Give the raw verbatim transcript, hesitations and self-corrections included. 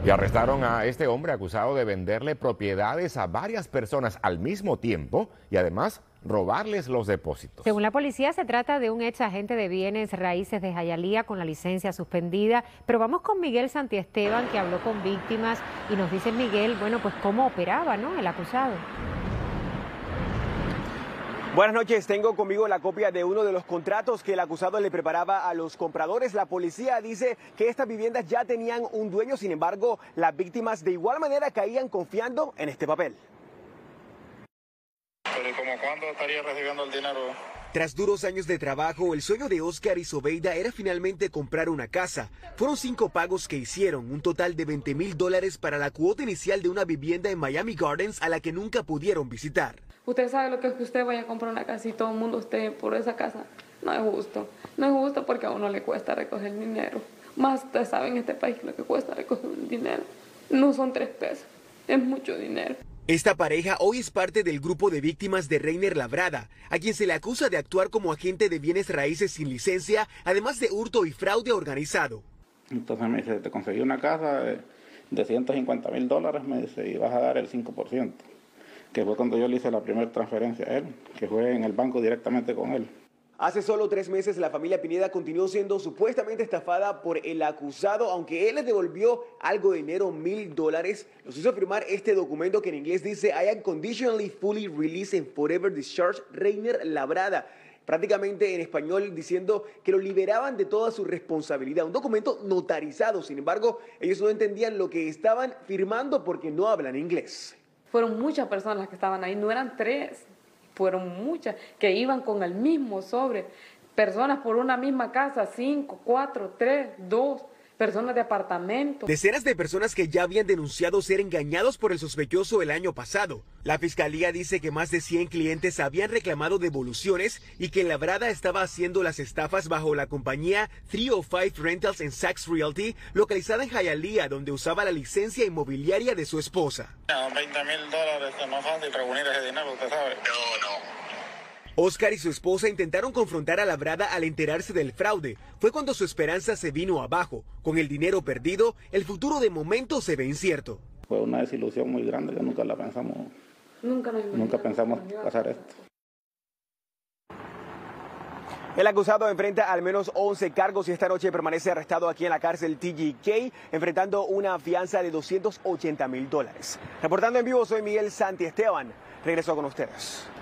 Y arrestaron a este hombre acusado de venderle propiedades a varias personas al mismo tiempo y además robarles los depósitos. Según la policía, se trata de un ex agente de bienes raíces de Hialeah con la licencia suspendida. Pero vamos con Miguel Santiesteban, que habló con víctimas, y nos dice Miguel, bueno, pues cómo operaba, ¿no?, el acusado. Buenas noches, tengo conmigo la copia de uno de los contratos que el acusado le preparaba a los compradores. La policía dice que estas viviendas ya tenían un dueño, sin embargo, las víctimas de igual manera caían confiando en este papel. ¿Pero y como cuándo estaría recibiendo el dinero? Tras duros años de trabajo, el sueño de Oscar y Sobeida era finalmente comprar una casa. Fueron cinco pagos que hicieron, un total de veinte mil dólares para la cuota inicial de una vivienda en Miami Gardens a la que nunca pudieron visitar. Usted sabe lo que es que usted vaya a comprar una casa y todo el mundo esté por esa casa. No es justo. No es justo porque a uno le cuesta recoger dinero. Más ustedes saben en este país lo que cuesta recoger el dinero. No son tres pesos, es mucho dinero. Esta pareja hoy es parte del grupo de víctimas de Reiner Labrada, a quien se le acusa de actuar como agente de bienes raíces sin licencia, además de hurto y fraude organizado. Entonces me dice, te conseguí una casa de, de ciento cincuenta mil dólares, me dice, y vas a dar el cinco por ciento. Que fue cuando yo le hice la primera transferencia a él, que fue en el banco directamente con él. Hace solo tres meses la familia Pineda continuó siendo supuestamente estafada por el acusado, aunque él les devolvió algo de dinero, mil dólares. Los hizo firmar este documento que en inglés dice I am conditionally fully released and forever discharged Reiner Labrada. Prácticamente en español diciendo que lo liberaban de toda su responsabilidad. Un documento notarizado, sin embargo, ellos no entendían lo que estaban firmando porque no hablan inglés. Fueron muchas personas las que estaban ahí, no eran tres. Fueron muchas que iban con el mismo sobre, personas por una misma casa, cinco, cuatro, tres, dos, personas de apartamento. Decenas de personas que ya habían denunciado ser engañados por el sospechoso el año pasado. La fiscalía dice que más de cien clientes habían reclamado devoluciones y que Labrada estaba haciendo las estafas bajo la compañía trescientos cinco Rentals and Sachs Realty, localizada en Hialeah, donde usaba la licencia inmobiliaria de su esposa. veinte mil dólares, no es fácil reunir ese dinero, usted sabe. No, no. Oscar y su esposa intentaron confrontar a Labrada al enterarse del fraude. Fue cuando su esperanza se vino abajo. Con el dinero perdido, el futuro de momento se ve incierto. Fue una desilusión muy grande que nunca la pensamos. Nunca, nos nunca pensamos pasar esto. El acusado enfrenta al menos once cargos y esta noche permanece arrestado aquí en la cárcel T G K, enfrentando una fianza de doscientos ochenta mil dólares. Reportando en vivo, soy Miguel Santiesteban. Regreso con ustedes.